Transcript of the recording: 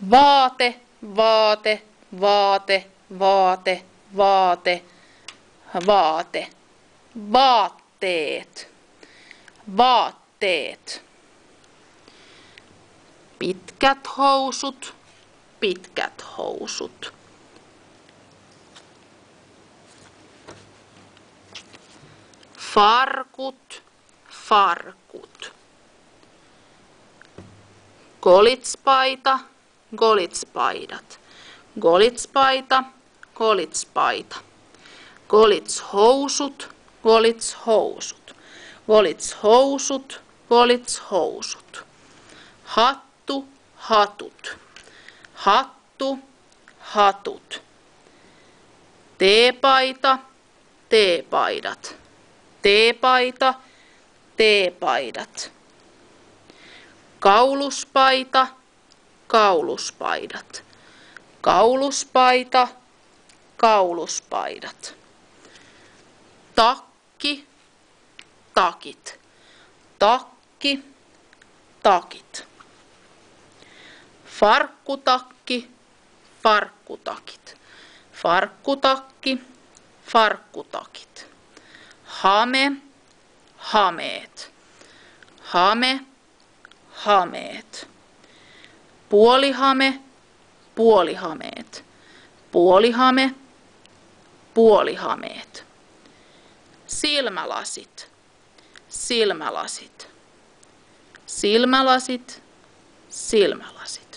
Vaate, vaate, vaate, vaate, vaate, vaate. Vaatteet, vaatteet. Pitkät housut, pitkät housut. Farkut, farkut. Golitspaita, golitspaidat. Golitspaita, golitspaita. Golitshousut, golitshousut. Golitshousut, golitshousut. Hattu, hatut. Hattu, hatut. Teepaita, teepaidat. Teepaita, teepaidat. Kauluspaita, kauluspaidat. Kauluspaita, kauluspaidat. Takki, takit. Takki, takit. Farkkutakki, farkkutakit. Farkkutakki, farkkutakit. Hame, hameet. Hame, hameet. Puolihame, puolihameet. Puolihame, puolihameet. Silmälasit, silmälasit. Silmälasit, silmälasit.